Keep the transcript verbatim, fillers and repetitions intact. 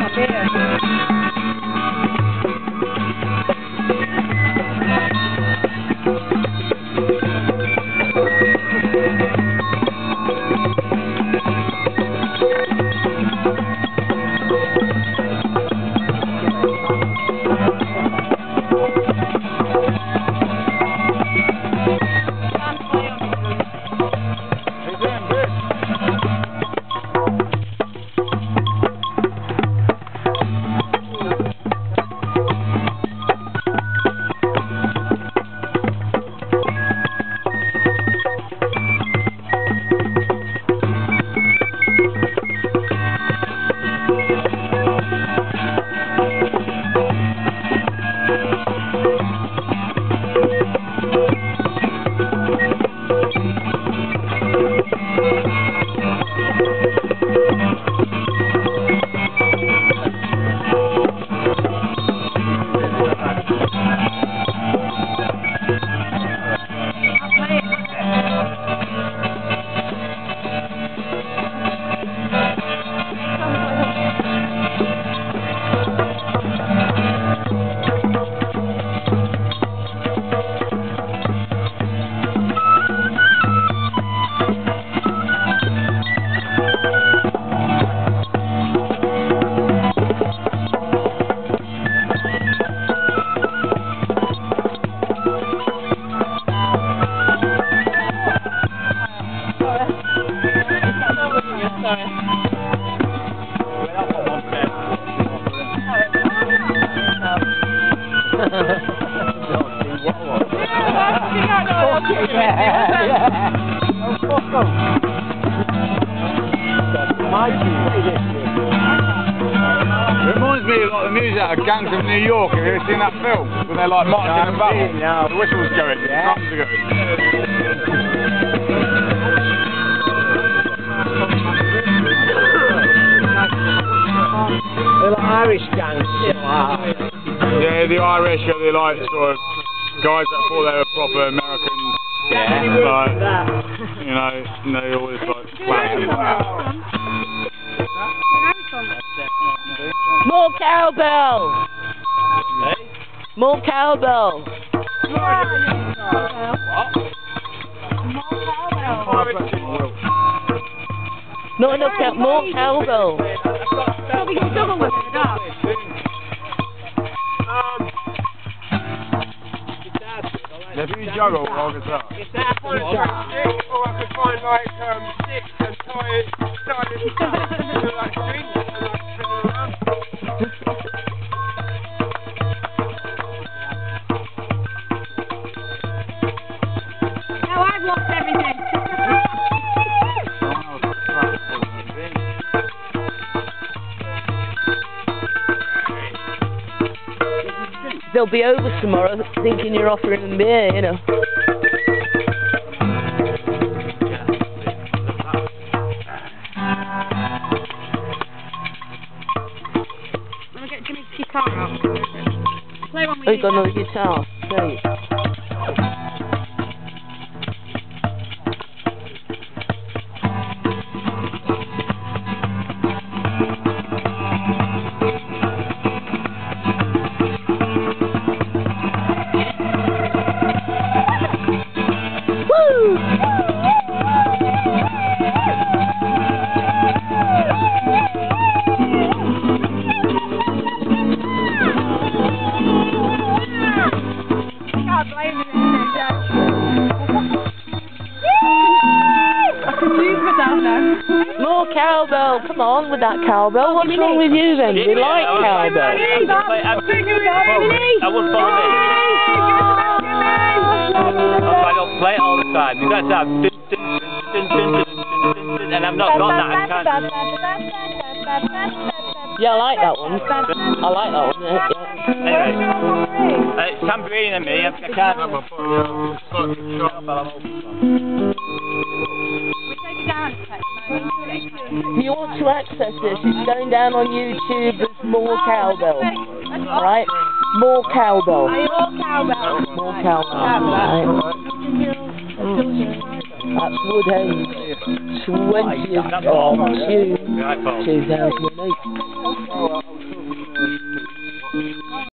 It reminds me of like the music out of Gangs of New York. Have you ever seen that film? When they're like marching in battle. No. The whistle's going, the drums are going. They're like Irish gangs. Yeah, the Irish are the like sort of guys that thought they were proper Americans. Yeah. Like, you know, and they always like clashing. More cowbell! Hey? More cowbell! Not enough cow more cowbell! Yeah, do you juggle or guitar? If that's one of six, or I could find like um, six and tie it, tie it to like strings and like spin it around. Now I've lost everything. They'll be over tomorrow thinking you're offering them beer, you know. I'm gonna get Jimmy's guitar out. Play one with Oh, you've got another guitar. Great. More cowbell, come on with that cowbell. What's wrong with you then? We like cowbell. I won't follow me. I don't play it all the time. You guys have dun, dun, dun, dun, dun, dun, dun, and I've not got that. I can't. Yeah, I like that one. I like that one. Yeah. Anyway, uh, it's tambourine and me. I can't. You want to access this, it's going down on YouTube as More Cowbell. Right? More Cowbell. More Cowbell. Right. That's Woodhenge. twentieth of June two thousand eight. Oh,